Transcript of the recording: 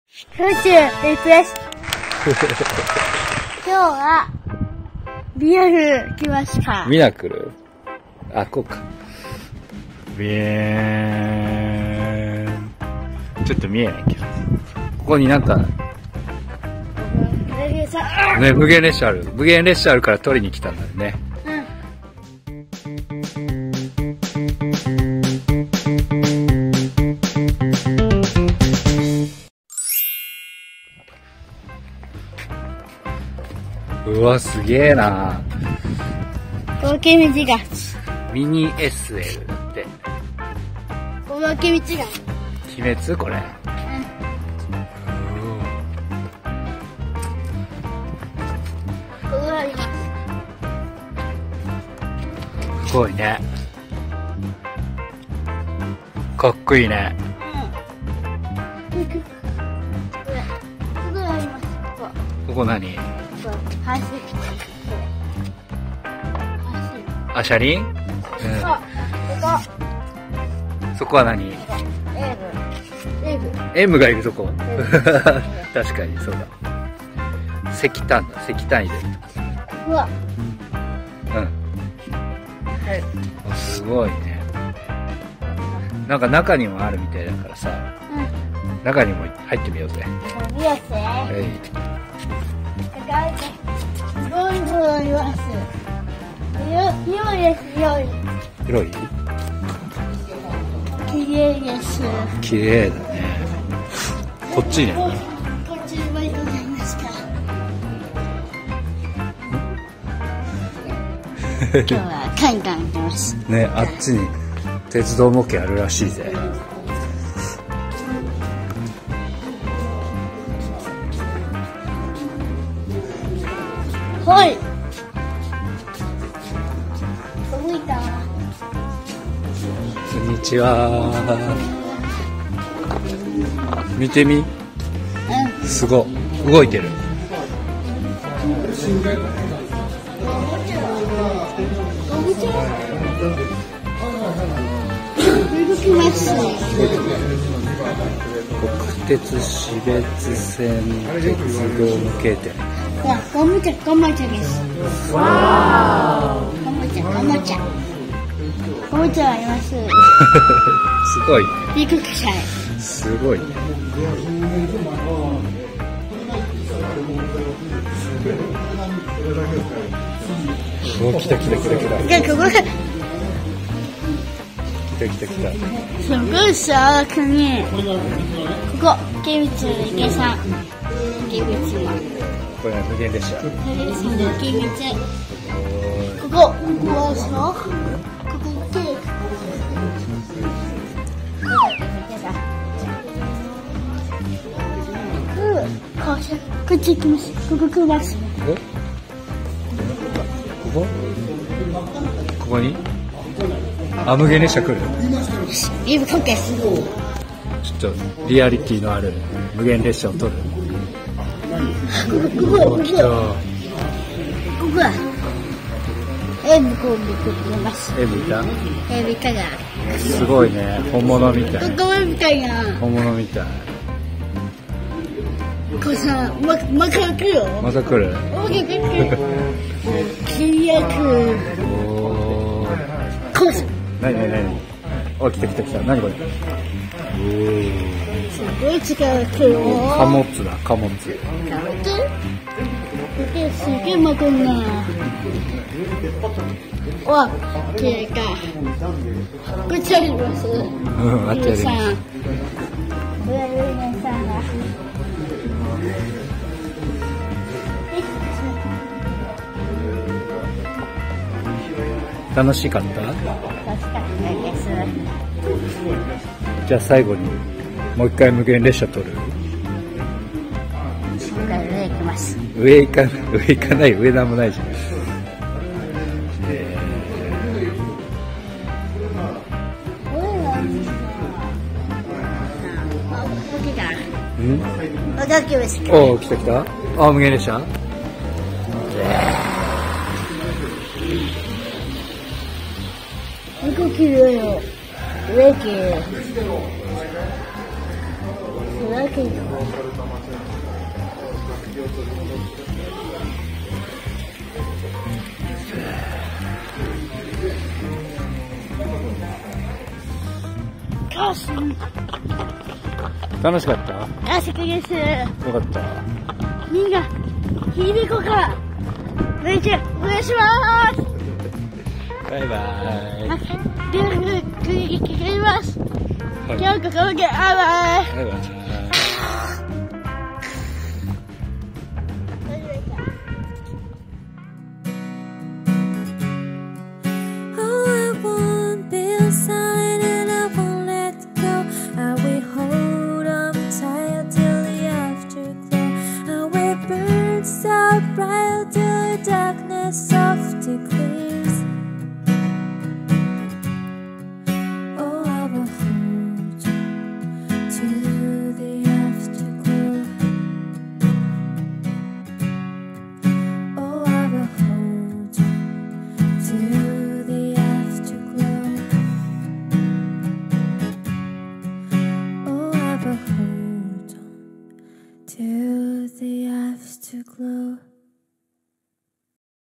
宇宙リクエスト。今日はビアル来ました。 ミラクル？あ、こうか。ビエーン。ちょっと見えないけど。ここになんか、ね、無限列車ある。無限列車あるから取りに来たんだよね。うわ、すげえな。 合計道がミニ SL だって。 合計道が鬼滅これ。すごいね。かっこいいね。ここ何？あ、車輪？そこは何？ M がいるとこ。確かにそうだ。石炭だ。石炭入れるとこ。うん。すごいね。なんか中にもあるみたいだからさ、中にも入ってみようぜ。広い？ 綺麗です。 綺麗だね。こっちね。 こっちにもございますか。今日は海岸行ってます。 ね、あっちに鉄道模型あるらしいぜ。 はい。動いた。 こんにちは。見てみ。すごい。動いてる。 動きます。 国鉄標別線鉄道模型店。 ゴム茶です。わー。ゴム茶あります。 すごい。 びっくりした。 すごいね。お、来た。 ここ来た。 すごいさ、国。ここ、池道の池さん。池道の。 これは無限列車。 ここはさ、ここって。こっち行きます。ここ来ます。 ここに？あ、無限列車来る？ 今かけ。 ちょっとリアリティのある無限列車を撮る。 ここ。 来た。 ここは。向こう見ます。 見た？ 見たが。 すごいね。本物みたい。 ここみたいな。 本物みたい。 これさ、また来るよ。 また来る？ 契約。これ。 何？お、来た。何これ？ すごい力が来るよ。 貨物だ、貨物。 すげえまくんな。わ、綺麗か。こっちあります。 あっちあります。楽しかった？ 楽しかったです。 じゃあ最後にもう一回無限列車撮る？ 上行きます。 上行かない。上なんもないじゃん。おー、来た。あ、無限列車？ 動きるよ。植木。 わけよ。 楽しかった？ 楽しかです。 よかった。 みんな、ひびこから練習お願いします。 バイバイ。 また、ぐるぐるぐるぐるかかります。今日ここまで、バイバイ。 バイバイ。 To the afterglow.